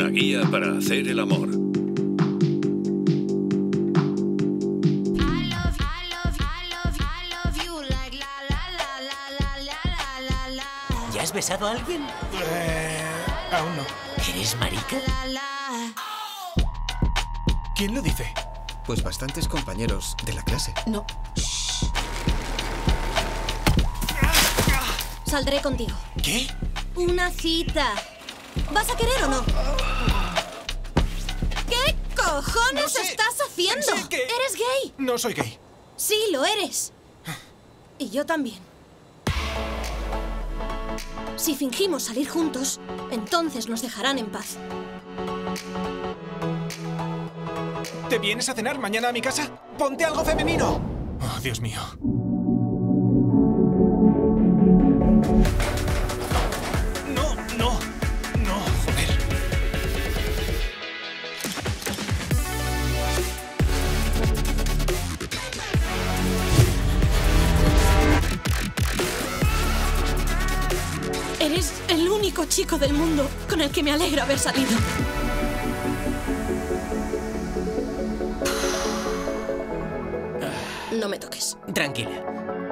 guía para hacer el amor. ¿Ya has besado a alguien? Aún no. ¿Eres marica? ¿Quién lo dice? Pues bastantes compañeros de la clase. No. Saldré contigo. ¿Qué? Una cita. ¿Vas a querer o no? ¿Qué cojones No sé. estás haciendo? Sé que- ¿Eres gay? No soy gay. Sí, lo eres. Y yo también. Si fingimos salir juntos, entonces nos dejarán en paz. ¿Te vienes a cenar mañana a mi casa? ¡Ponte algo femenino! Oh, Dios mío. No, no, no, joder. Eres el único chico del mundo con el que me alegra haber salido. No me toques. Tranquila.